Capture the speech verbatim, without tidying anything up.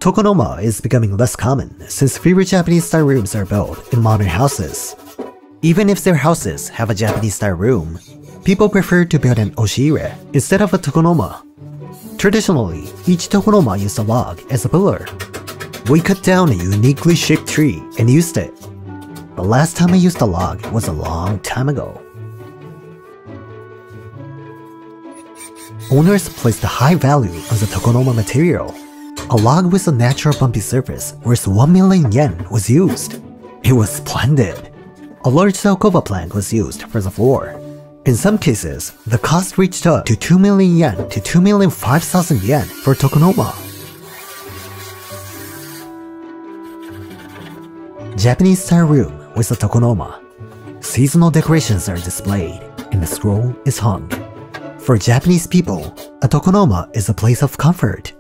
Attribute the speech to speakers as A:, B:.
A: Tokonoma is becoming less common since fewer Japanese-style rooms are built in modern houses. Even if their houses have a Japanese-style room, people prefer to build an oshire instead of a tokonoma. Traditionally, each tokonoma used a log as a pillar. We cut down a uniquely shaped tree and used it. The last time I used a log was a long time ago. Owners placed a high value on the tokonoma material. A log with a natural bumpy surface worth one million yen was used. It was splendid. A large alcove plank was used for the floor. In some cases, the cost reached up to two million yen to two million five thousand yen for tokonoma. Japanese-style room with a tokonoma. Seasonal decorations are displayed, and the scroll is hung. For Japanese people, a tokonoma is a place of comfort.